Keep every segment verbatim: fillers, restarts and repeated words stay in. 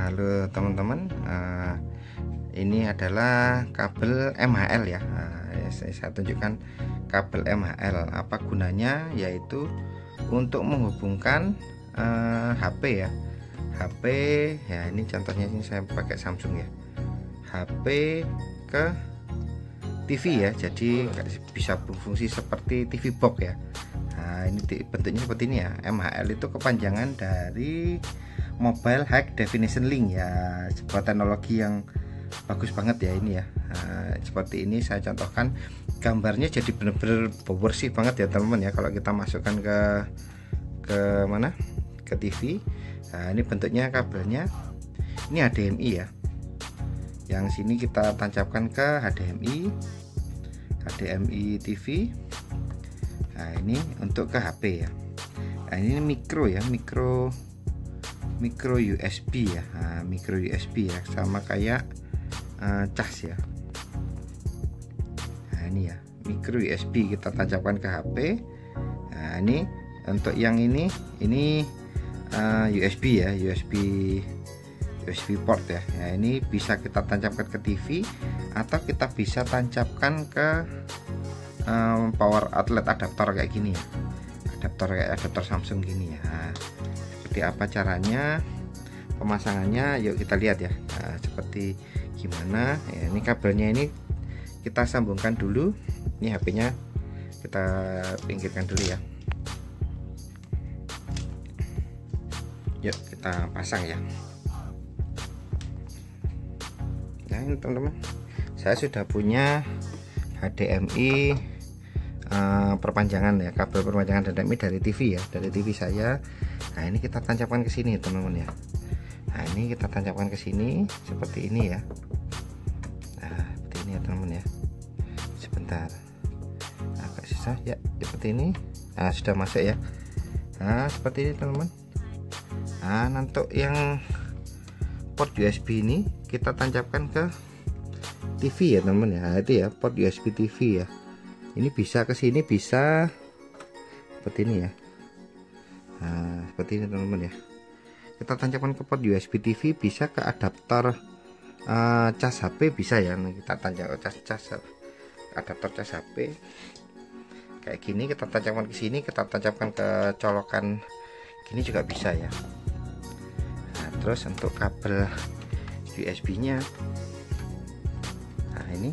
Halo teman-teman, uh, ini adalah kabel M H L ya. Uh, saya tunjukkan kabel M H L. Apa gunanya? Yaitu untuk menghubungkan uh, H P ya. H P ya, ini contohnya ini saya pakai Samsung ya. H P ke T V ya, jadi bisa berfungsi seperti T V box ya. Nah, ini bentuknya seperti ini ya. M H L itu kepanjangan dari Mobile High Definition Link ya, sebuah teknologi yang bagus banget ya ini ya. Nah, seperti ini saya contohkan gambarnya, jadi bener-bener bersih banget ya teman-teman ya kalau kita masukkan ke ke mana ke T V. Nah, ini bentuknya kabelnya, ini H D M I ya, yang sini kita tancapkan ke H D M I H D M I T V. Nah, ini untuk ke H P ya. Nah, ini mikro ya, mikro micro U S B ya. Nah, micro U S B ya, sama kayak uh, cas ya. Nah, ini ya, micro U S B kita tancapkan ke H P. Nah, ini untuk yang ini ini uh, U S B ya, U S B U S B port ya. Nah, ini bisa kita tancapkan ke T V atau kita bisa tancapkan ke um, power outlet adaptor kayak gini ya. Adaptor kayak adaptor Samsung gini ya. Nah, seperti apa caranya pemasangannya, yuk kita lihat ya. Nah, seperti gimana ya, ini kabelnya ini kita sambungkan dulu. Ini H P-nya kita pinggirkan dulu ya. Yuk kita pasang ya. Nah, ini teman-teman, saya sudah punya H D M I uh, perpanjangan ya, kabel perpanjangan H D M I dari T V ya, dari T V saya. Nah, ini kita tancapkan ke sini teman-teman ya. Nah, ini kita tancapkan ke sini seperti ini ya. Nah, seperti ini ya teman-teman ya. Sebentar, agak susah ya, seperti ini. Nah, sudah masuk ya. Nah, seperti ini teman-teman. Nah, untuk yang port U S B ini kita tancapkan ke T V ya teman-teman ya. Nah, itu ya, port U S B T V ya. Ini bisa ke sini, bisa seperti ini ya. Nah, seperti ini teman-teman ya. Kita tancapkan ke port U S B T V, bisa ke adaptor uh, cas H P bisa ya. Nah, kita tancap cas cas adaptor cas H P kayak gini, kita tancapkan ke sini, kita tancapkan ke colokan gini juga bisa ya. Nah, terus untuk kabel U S B-nya, nah ini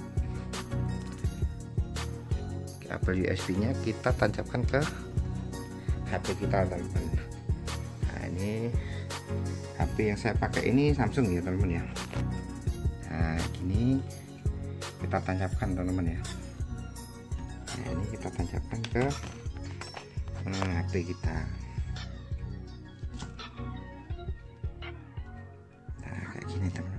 kabel U S B-nya kita tancapkan ke H P kita teman-teman. Nah, ini H P yang saya pakai ini Samsung ya teman-teman ya. Nah, gini kita tancapkan teman-teman ya. Nah, ini kita tancapkan ke hmm, H P kita. Nah, kayak gini teman-teman.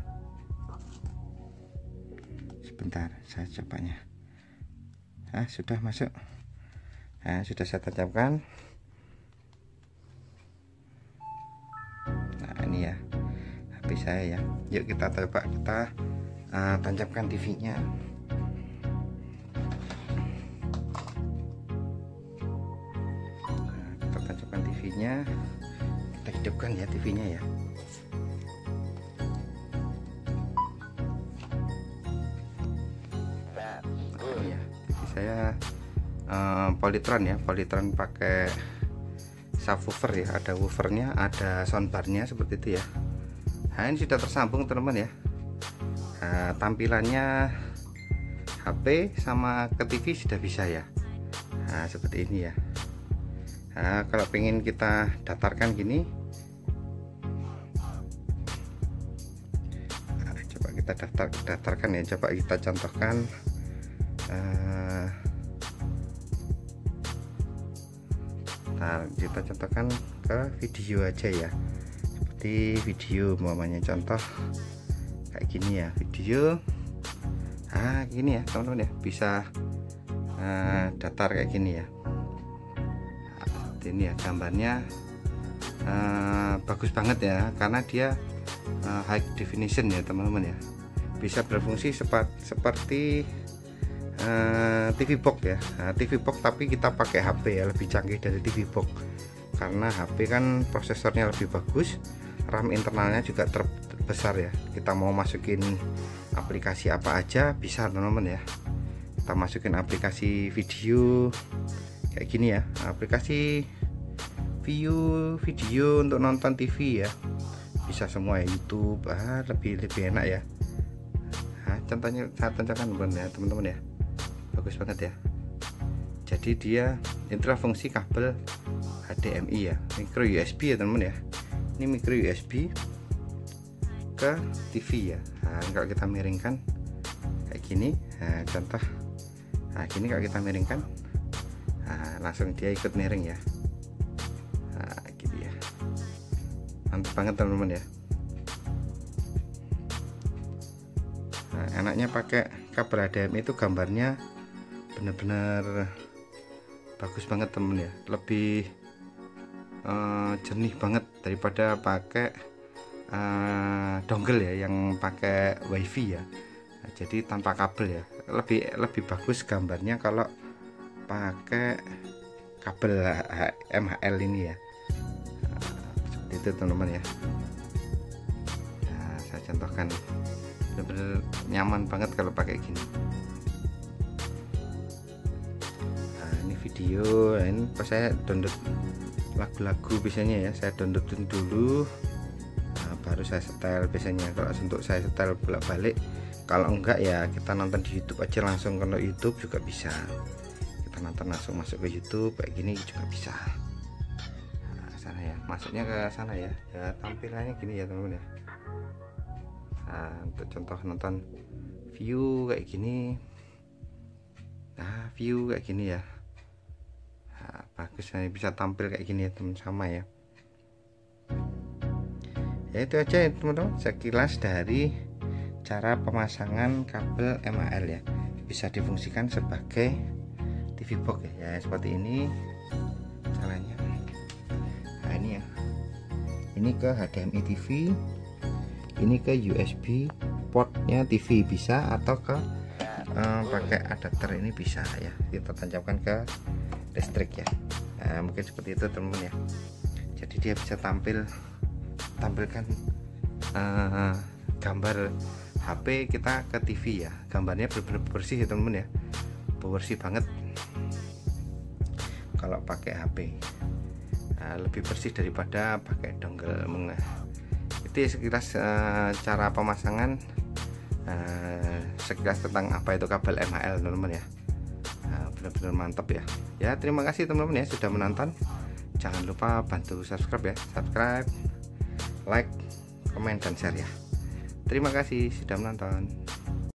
Sebentar, saya cobanya. Nah, sudah masuk. Nah, sudah saya tancapkan. Nah, ini ya H P saya ya. Yuk kita coba kita uh, tancapkan T V-nya. Nah, kita tancapkan T V-nya. Kita hidupkan ya T V-nya ya. Nah, ya, T V saya uh, Polytron ya, Polytron pakai subwoofer ya, ada woofernya, ada soundbarnya seperti itu ya. Nah, ini sudah tersambung teman-teman ya. Nah, tampilannya H P sama ke T V sudah bisa ya. Nah, seperti ini ya. Nah, kalau pengen kita datarkan gini, nah, coba kita daftar datarkan ya, coba kita contohkan. Uh, Nah, kita contohkan ke video aja ya, seperti video umpamanya contoh kayak gini ya, video ah gini ya teman-teman ya, bisa uh, datar kayak gini ya. Nah, ini ya gambarnya uh, bagus banget ya, karena dia uh, high definition ya teman-teman ya, bisa berfungsi sepat, seperti Uh, T V box ya. Nah, T V box tapi kita pakai H P ya, lebih canggih dari T V box karena H P kan prosesornya lebih bagus, RAM internalnya juga ter, besar ya. Kita mau masukin aplikasi apa aja bisa teman-teman ya. Kita masukin aplikasi video kayak gini ya, aplikasi view video untuk nonton T V ya, bisa semua ya, YouTube. Ah, lebih lebih enak ya. Nah, contohnya saya tunjukkan ya teman-teman ya, bagus banget ya. Jadi dia itulah fungsi kabel H D M I ya, micro U S B ya teman-teman ya. Ini micro U S B ke T V ya. Nah, kalau kita miringkan kayak gini, nah, contoh, nah gini kalau kita miringkan, nah, langsung dia ikut miring ya. Nah, gitu ya, mantap banget teman-teman ya. Nah, enaknya pakai kabel H D M I itu gambarnya bener-bener bagus banget temen ya, lebih uh, jernih banget daripada pakai uh, dongle ya yang pakai wifi ya. Nah, jadi tanpa kabel ya, lebih lebih bagus gambarnya kalau pakai kabel M H L ini ya. Nah, seperti itu teman-teman ya. Nah, saya contohkan, bener-bener nyaman banget kalau pakai gini. Video ini pas saya download lagu-lagu biasanya ya, saya downloadin dulu, nah, baru saya setel biasanya. Kalau untuk saya setel bolak-balik, kalau enggak ya kita nonton di YouTube aja langsung. Kalau YouTube juga bisa, kita nonton langsung masuk ke YouTube kayak gini juga bisa. Nah, sana ya, masuknya ke sana ya, ya tampilannya gini ya teman-teman ya. Nah, untuk contoh nonton view kayak gini, nah view kayak gini ya. Nah, bagus, saya bisa tampil kayak gini ya teman, sama ya. Ya itu aja ya teman-teman, sekilas dari cara pemasangan kabel M H L ya, bisa difungsikan sebagai T V box ya, ya seperti ini caranya. Nah ini ya, ini ke H D M I T V, ini ke U S B portnya T V bisa, atau ke uh, pakai adapter ini bisa ya, kita tancapkan ke listrik ya. Nah, mungkin seperti itu teman-teman ya. Jadi dia bisa tampil tampilkan uh, gambar H P kita ke T V ya, gambarnya benar-benar bersih ya teman-teman ya, bersih banget kalau pakai H P. Nah, lebih bersih daripada pakai dongle. Itu ya sekilas uh, cara pemasangan, uh, sekilas tentang apa itu kabel M H L teman-teman ya. Nah, benar-benar mantap ya. Ya terima kasih teman-teman ya sudah menonton. Jangan lupa bantu subscribe ya, subscribe, like, komen dan share ya. Terima kasih sudah menonton.